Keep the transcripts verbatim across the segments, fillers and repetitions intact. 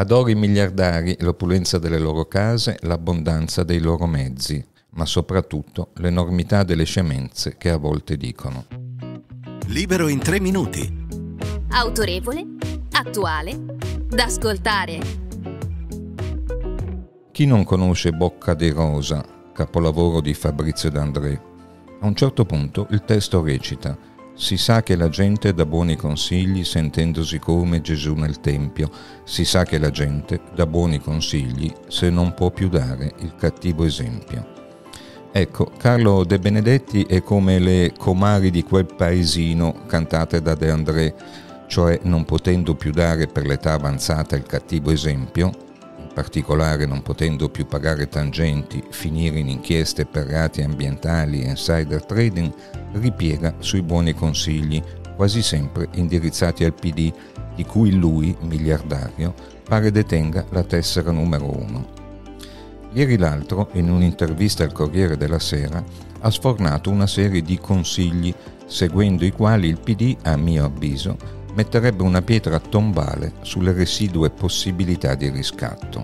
Adoro i miliardari, l'opulenza delle loro case, l'abbondanza dei loro mezzi, ma soprattutto l'enormità delle scemenze che a volte dicono. Libero in tre minuti. Autorevole, attuale, da ascoltare. Chi non conosce Bocca di Rosa, capolavoro di Fabrizio D'André? A un certo punto il testo recita: si sa che la gente dà buoni consigli sentendosi come Gesù nel Tempio, si sa che la gente dà buoni consigli se non può più dare il cattivo esempio. Ecco, Carlo De Benedetti è come le comari di quel paesino cantate da De André, cioè non potendo più dare per l'età avanzata il cattivo esempio, in particolare non potendo più pagare tangenti, finire in inchieste per reati ambientali e insider trading, ripiega sui buoni consigli, quasi sempre indirizzati al P D, di cui lui, miliardario, pare detenga la tessera numero uno. Ieri l'altro, in un'intervista al Corriere della Sera, ha sfornato una serie di consigli, seguendo i quali il P D, a mio avviso, metterebbe una pietra tombale sulle residue possibilità di riscatto.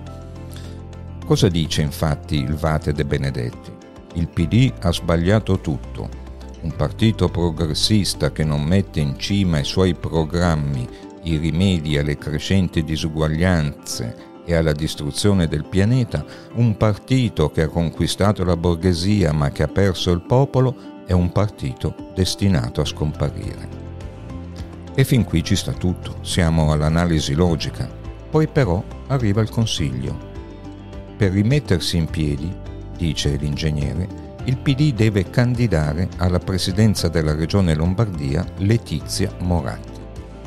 Cosa dice infatti il Vate De Benedetti? Il P D ha sbagliato tutto. Un partito progressista che non mette in cima ai suoi programmi i rimedi alle crescenti disuguaglianze e alla distruzione del pianeta, un partito che ha conquistato la borghesia ma che ha perso il popolo, è un partito destinato a scomparire. E fin qui ci sta tutto, siamo all'analisi logica. Poi però arriva il consiglio. Per rimettersi in piedi, dice l'ingegnere, il P D deve candidare alla presidenza della regione Lombardia Letizia Moratti.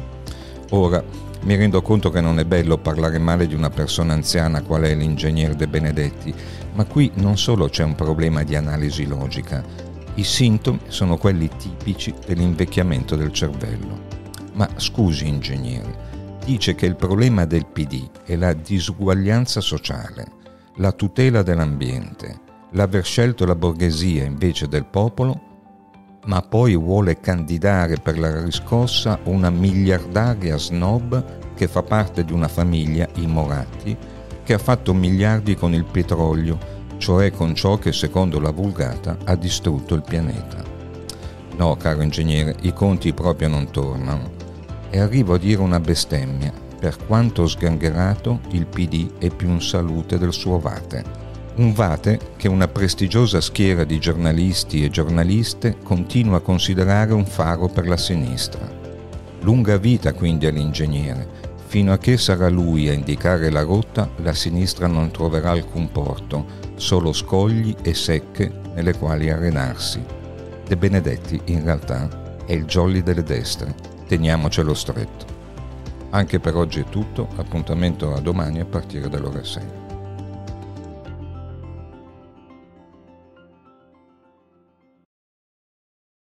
Ora, mi rendo conto che non è bello parlare male di una persona anziana qual è l'ingegnere De Benedetti, ma qui non solo c'è un problema di analisi logica, i sintomi sono quelli tipici dell'invecchiamento del cervello. Ma scusi ingegnere, dice che il problema del P D è la disuguaglianza sociale, la tutela dell'ambiente, l'aver scelto la borghesia invece del popolo, ma poi vuole candidare per la riscossa una miliardaria snob che fa parte di una famiglia, i Moratti, che ha fatto miliardi con il petrolio, cioè con ciò che secondo la vulgata ha distrutto il pianeta. No, caro ingegnere, i conti proprio non tornano. E arrivo a dire una bestemmia: per quanto sgangherato, il P D è più in salute del suo Vate. Un Vate che una prestigiosa schiera di giornalisti e giornaliste continua a considerare un faro per la sinistra. Lunga vita quindi all'ingegnere. Fino a che sarà lui a indicare la rotta, la sinistra non troverà alcun porto, solo scogli e secche nelle quali arenarsi. De Benedetti, in realtà, è il jolly delle destre. Teniamocelo stretto. Anche per oggi è tutto, appuntamento a domani a partire dalle ore sei.